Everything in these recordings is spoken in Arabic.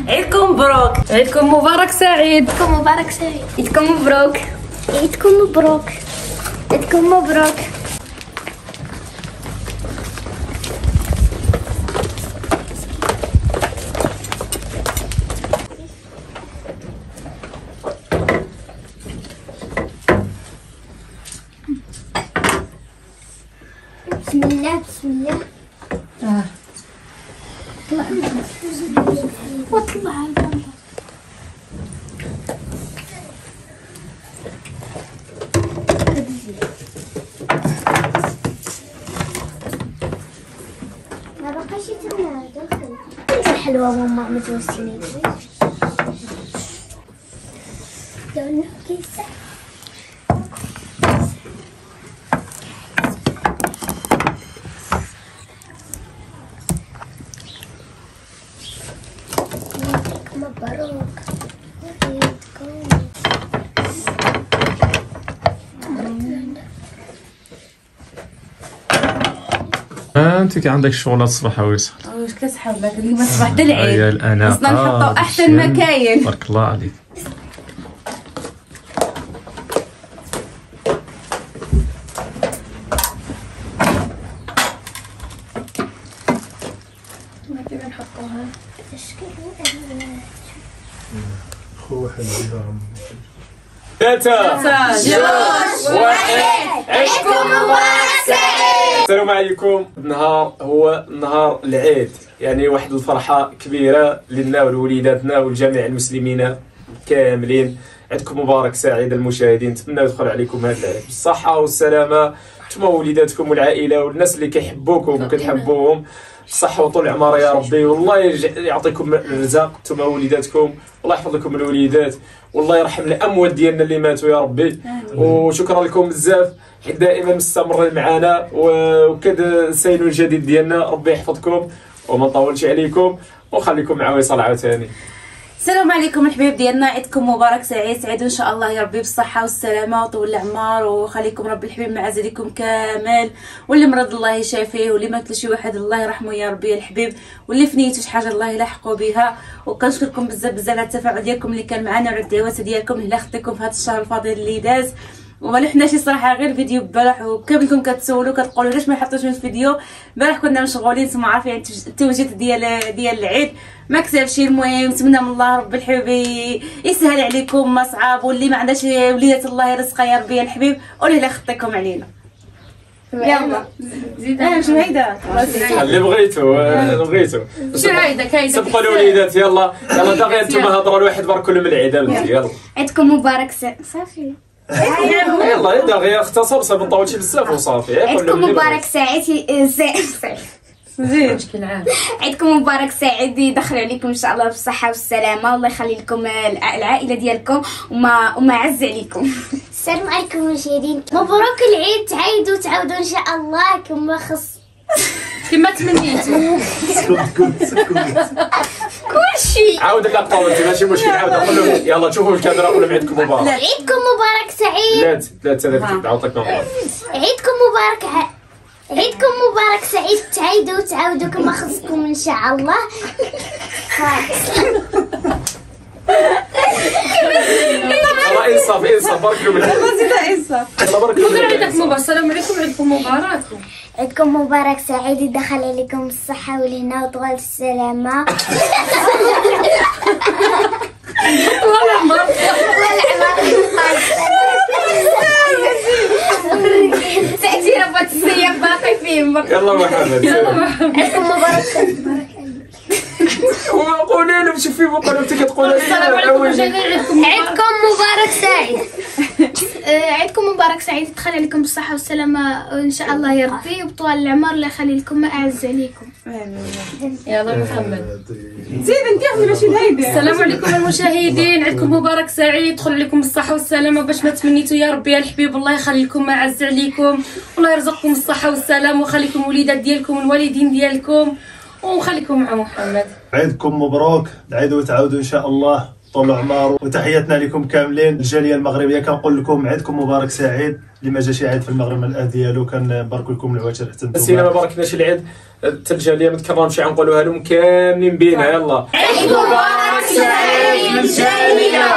عيدكم مبروك. عيدكم مبارك سعيد. عيدكم مبارك سعيد. عيدكم مبروك. عيدكم مبروك. عيدكم مبروك. بسم الله بسم الله. واطلع ما بقاش يتمنى دخل. انت حلوه ماما ما توصلنيش. دون كيسه. مبروك. انت كي عندك شغل الصباح ويسهر. واش كتسحب لك اليوم الصباح د العيد؟ انا خصنا نحطو احسن مكاين. بارك الله عليك. كيف نحطوها؟ ثلاثة جوج واحد. عيدكم مبارك سعيد. السلام عليكم. النهار هو نهار العيد، يعني واحد الفرحة كبيرة لنا ولوليداتنا ولجميع المسلمين كاملين. عيدكم مبارك سعيد المشاهدين. نتمنى يدخل عليكم هذا العيد بالصحة والسلامة، نتوما وليداتكم والعائلة والناس اللي كيحبوكم وكتحبوهم الصحة وطول العمر يا ربي، والله يعطيكم الرزق نتوما وليداتكم، والله يحفظ لكم الوليدات، والله يرحم الاموات ديالنا اللي ماتوا يا ربي. وشكرا لكم بزاف حيت دائما مستمرين معنا وكتساينوا الجديد ديالنا. ربي يحفظكم وما نطولش عليكم ونخليكم مع وصال عاوتاني. السلام عليكم الحبايب ديالنا، عيدكم مبارك سعيد. سعيد ان شاء الله يا ربي بالصحه والسلامه وطول العمر، وخليكم ربي الحبيب معز عليكم كامل، واللي مرض الله يشافيه، واللي مات لشي واحد الله يرحمه يا ربي الحبيب، واللي في نيته شي حاجه الله يلحقوا بها. وكنشكركم بزاف بزاف على التفاعل ديالكم اللي كان معنا وعلى الدعوات ديالكم اللي اختكم في هذا الشهر الفضيل اللي داز. وما لحناش صراحه غير فيديو البارح، وكاملكم كتسولوا كتقولوا علاش ما حطوش من الفيديو. البارح كنا مشغولين ثم عارفين التوجيهات ديال العيد ما كتبش. المهم نتمنى من الله رب الحبيب يسهل عليكم ما صعاب، واللي ما عندهاش وليدات الله يرزقها يا ربي الحبيب، واللي لا خطيكم علينا. يلا زيد شنو هيدا اللي بغيتو شنو هيدا كاين؟ سبقوا الوليدات. يلا دغيا نتوما هضروا الواحد بارك لهم العيد. يلا عيدكم مبارك صافي. يلا دغيا اختصر ما نطولش بزاف وصافي. عيدكم مبارك سعيد. زين مشكل عام. عيدكم مبارك سعيد، يدخل عليكم ان شاء الله بالصحه والسلامه، والله يخلي لكم العائله ديالكم وما عز عليكم. السلام عليكم المشاهدين، مبروك العيد، تعاودوا ان شاء الله كما خص كما تمنيتوا. كلشي عاود الاقوال انت ماشي مشكل. عاود قول لهم يلا شوفوا الكاميرا قول لهم عيدكم مبارك. عيدكم مبارك سعيد. لا عطيك نمبر. عيدكم مبارك. عيدكم مبارك سعيد، تعاودوا كما خصكم ان شاء الله. انصاف بارك لهم بارك لهم. عيدكم مبارك. السلام عليكم. عيدكم مبارك. عيدكم مبارك سعيد، يدخل عليكم الصحة والهنا وطول السلامة. تأتي ربات الصيام باقي فيهم. يلا محمد. عيدكم مبارك. وقولي لهم شوفي بقولوا انت كتقولي عيدكم مبارك سعيد. عيدكم مبارك سعيد، يدخل عليكم بالصحة والسلامة إن شاء الله يا ربي، وبطول العمر الله يخلي لكم ما أعز عليكم. يلا محمد زيد انت احنا ماشي الهيدا. السلام عليكم المشاهدين، عيدكم مبارك سعيد، يدخل عليكم بالصحة والسلامة باش ما تمنيتوا يا ربي يا الحبيب، الله يخلي لكم ما أعز عليكم، والله يرزقكم الصحة والسلامة، ويخليكم وليدات ديالكم والوالدين ديالكم، وخليكم مع محمد. عيدكم مبروك، العيد وتعاودوا ان شاء الله طول العمر. وتحياتنا لكم كاملين الجاليه المغربيه، كنقول لكم عيدكم مبارك سعيد. اللي ما جاش عيد في المغرب من الان ديالو كنبارك لكم العواشر حتى نتوما. نسينا ما باركناش العيد حتى الجاليه ما تكرمش، نقولوها لهم كاملين بينا. يلا عيد مبارك الجالية.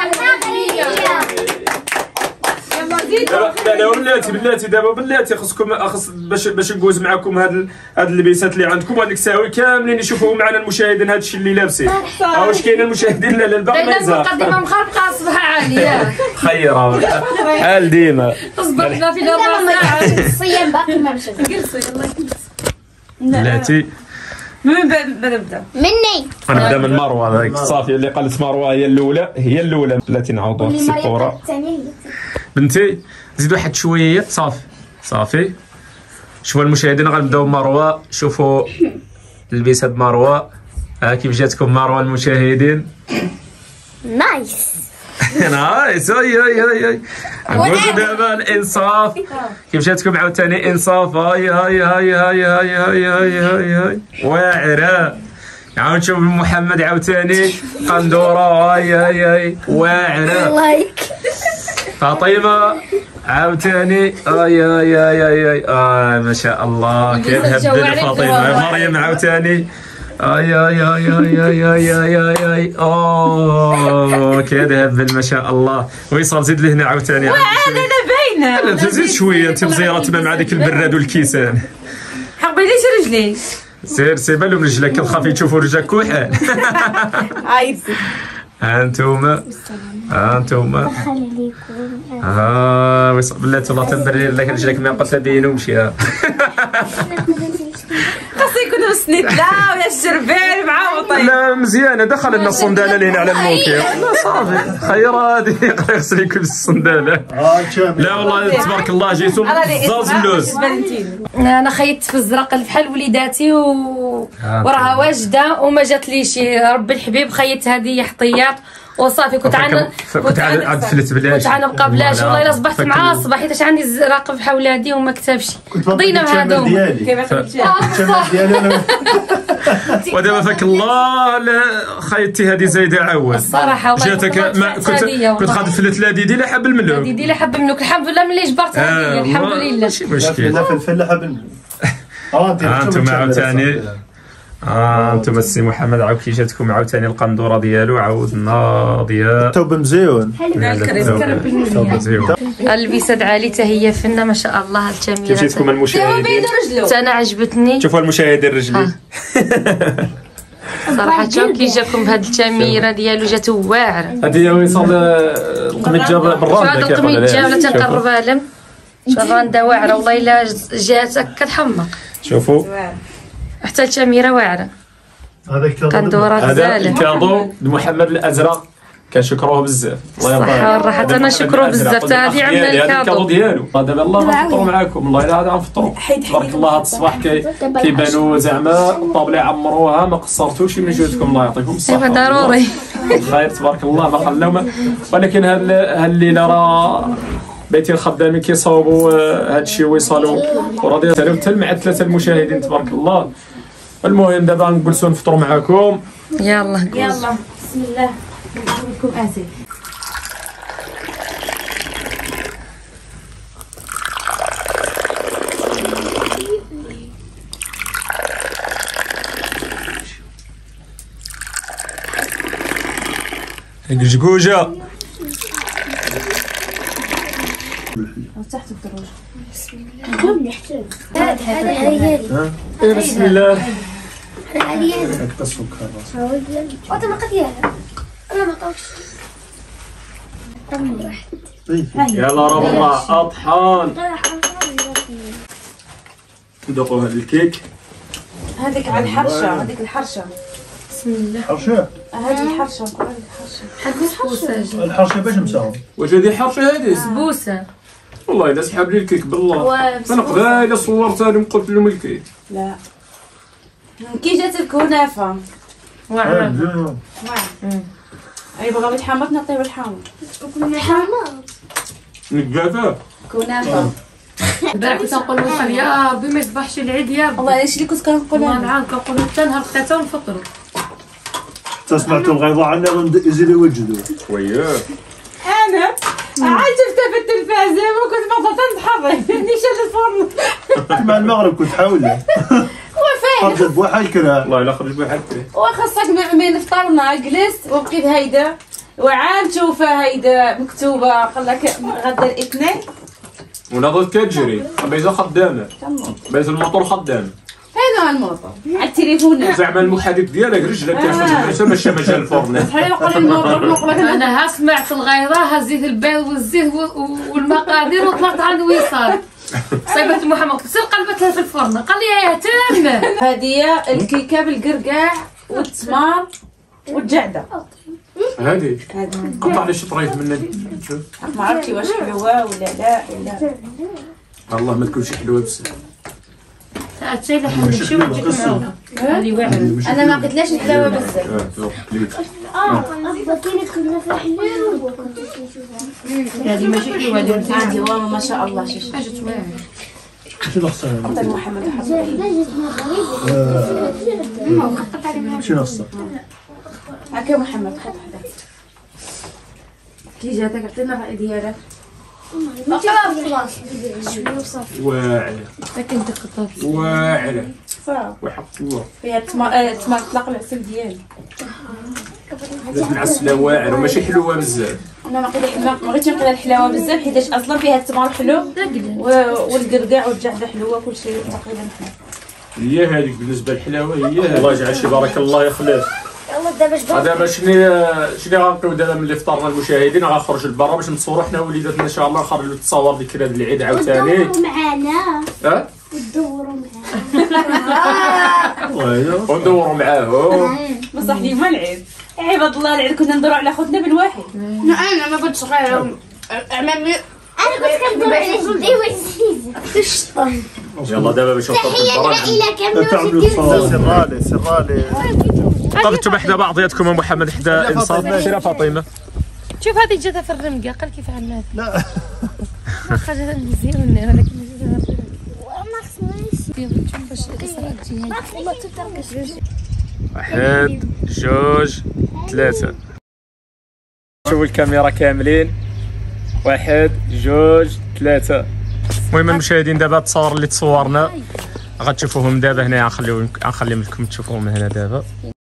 بلاتي دابا بلاتي خصكم باش ندوز معكم هاد اللبسات اللي عندكم وهاد الكساوي كاملين يشوفوا معنا المشاهدين هادشي اللي لابسين. واش كاين المشاهدين؟ لا الباقي مازال. المقدمه مخربقه صبها عاليه. خير حال ديما. صبرنا في 4 ساعات. الصيام باقي ما مشى. جلسي يلا بلاتي من بعد نبدا مني غنبدا من مروه. هذيك صافي اللي قالت مروه هي الاولى بلاتي نعوضوها في السبوره. بنتي زيد واحد شويه. صافي شوفوا المشاهدين غنبداو بمروه. شوفوا لبسات مروه كيف جاتكم مروه المشاهدين. نايس نايس. هاي نقولوا دابا الانصاف كيف جاتكم عاوتاني انصاف. هاي واعره. عاود شوف محمد عاوتاني قندوره. هاي واعره. لايك فاطمه عاوتاني. هاي ما شاء الله كيف هبل فاطمه. مريم عاوتاني. اي اوه كذا هبل ما شاء الله. ويصل زيد لهنا عاوتاني. انا باينه. تزيد شويه انت مزيره مع ديك البراد والكيسان. حقبي ليش رجلي. سير بالهم رجلك خافي تشوفوا رجلك كحال. عايزي انتوما ويصل بلاتي الله تنبري لك رجلك ما قلت بينهم شي. خاص يكونوا سنيتلا ولا الشربيل معاوطين. لا مزيانه دخل لنا الصنداله لهنا على الموكب. لا صافي خير هذه يغسل يكون الصنداله. لا والله تبارك الله جيتو زاز اللوز. انا خيطت في الزرق بحال وليداتي وراها واجده وما جاتليش. ربي الحبيب خيطت هذه حطيات وصافي. كنت عاد فلت بلاش. كنت نبقى بلاش والله الا صبحت مع الصباح حيت عندي الزراق بحال ولادي وما كتبش. قضينا مع هذوما كيف ودابا فاك الله خيطتي هذه زايده عاود الصراحه والله. جاتك كنت غادي فلت لا ديدي لا حب الملوك. ديدي لا حب الملوك الحمد لله ملي جبرت هذه الحمد لله. ماشي مشكل. لا فلفل لا حب الملوك. انتم عاوتاني. انتم السي محمد عاود كي جاتكم عاوتاني القندوره ديالو عاود ناضيه. الثوب مزيون. البسات عالي حتى هي فنه ما شاء الله. الجميله كيف جاتكم المشاهدين؟ انا عجبتني. شوفوا المشاهدين رجلي صراحه كي جاكم بهاد التميره ديالو جات واعره. هذه وصل القميجه بالرانده. هذا القميجه ولا تنقربها لهم. شرانده واعره والله الا جاتك كتحمق. شوفوا حتى التميره واعره. هذا قندوره هذا غزاله. الكادو لمحمد الازرق كنشكروه بزاف. الله يرضى عليك. الصحه والراحه. انا نشكرو بزاف. هذه عندنا الكادو ديالو. دابا الله غنفطروا معاكم. والله الا هذا غنفطروا تبارك الله. هذا الصباح كيبانوا زعما الطابله عمروها ما قصرتوش من جهدكم. الله يعطيكم الصحه. ضروري خير تبارك الله ما خلاو. ولكن هالليله راه بيتي الخدامين كيصاوبوا هذا الشيء ويصالوا وراضي حتى مع 3 المشاهدين تبارك الله. المهم دابا نجلسوا نفطروا معكم. يلا بسم الله نقول لكم اسف. الجوجه تحت الدروج. بسم الله. يلا ربما اطحان. ندوقوا هذا الكيك. هذيك على الحرشه. هذيك الحرشه. بسم الله. حرشه. هذه الحرشه. نقول هذه الحرشه. حبوسه. الحرشه باش مساوم. واش هذه حرشه هذه؟ سبوسه. والله الا سحاب لي الكيك بالله. انا قبايله صورتها لهم قلت لهم الكيك. لا كي جات الكنافه واعره. اي بغاو الحامض نعطيو الحامض. نكافه كنافه. البارح كنت نقول وصل يا ربي ما يصبحش العيد يا ربي. والله ايش اللي كنت كنقول والله انا. نعم كنقول حتى نهار 3 ونفطروا. سمعتوا الغيظه عنا يزيدوا يوجدوا. شويه. انا عاد شفتها في التلفازه وكنت بطاطا نتحرك. نيش الفرن مع المغرب كنت حاول. وفاء خرج بواحد الكرا والله الا خرج بواحد وخاصك من فطرنا جلس وبقيت هيدا وعاد تشوفها هيدا مكتوبه قال لك غدا الاثنين ونضل كتجري بيزا خدامه بيزا الموتور خدام هنا الموطور على التليفون زعما المحرك ديالك رجلك كيف ماشي مجال الفرن بحال يقول الموطور نقول لك انا ها سمعت الغيره هزيت البيض والزيت والمقادير وطلعت على الوصال صيبت محمد سير قلبتها في الفرن قال لي يا تم هذه الكيكه بالقرقاع والتمر والجعده هذه قطع لي شطريف منها نشوف ما عرفتي واش حلوه ولا لا ولا والله ما تكونش حلوه بزاف هادشي اللي حنمشيو ونجيك معاهم هذه واعره انا ما قلتلاش الحلاوه بزاف بطينك كنا في الحلو هذه ماشي حلوه هذه عندي ماما ما شاء الله شي حاجه واعره شنو خصها حتى محمد شنو خصها هكا محمد خذ حدا كي جاتك عطينا الراي ديالك واعره لكن تخطف واعره صافي وحق الله فيها التمر طلق العسل ديالي لازم العسله واعره وماشي حلوه بزاف انا ما بغيتش نقول الحلاوه بزاف حيتاش اصلا فيها التمر حلو والقرقاع والجعده حلوه كلشي تقريبا حلو هي هذيك بالنسبه للحلاوه هي الله يجعل شي بارك الله يخلف يلا دابا دابا شنو غنبقيو دابا ملي فطرنا المشاهدين غنخرجوا لبرا باش نتصوروا حنا وليداتنا ان شاء الله نخرجوا التصاور ديك هذا العيد عاوتاني معانا ها ندوروا معانا وندوروا معاهم بصح اليوم العيد عباد الله العيد كنا ندوروا على خوتنا بالواحد انا ما كنت صغيره عمامي انا كنت كندور على جدي وعزيزه يلا دابا باش نخرجوا تحيه لبرا العائله كامله تعملوا وجدي سرالي طبتوا بحدا بعضياتكم محمد حدا انصاف سير فاطمه شوف هذه جاتها في الرمقه قال كيف عملت لا واخا جاتها مزيان ولكن ما خصناش باش الاسره تجي واحد جوج ثلاثة شوفوا الكاميرا كاملين واحد جوج ثلاثة المهم المشاهدين دابا التصاور اللي تصورنا غتشوفوهم دابا هنا غنخليهم لكم تشوفوهم هنا دابا